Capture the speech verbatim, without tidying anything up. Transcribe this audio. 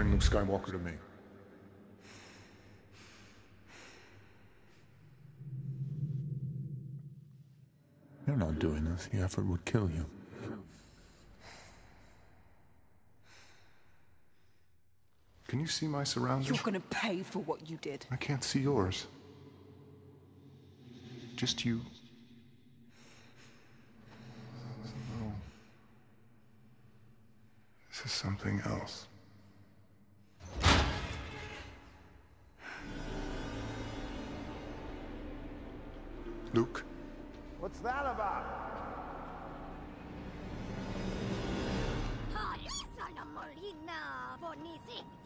bring Luke Skywalker to me. You're not doing this. The effort would kill you. Can you see my surroundings? You're gonna pay for what you did. I can't see yours. Just you. No. This is something else. Luke? What's that about? Halika na muli na, Bonisi.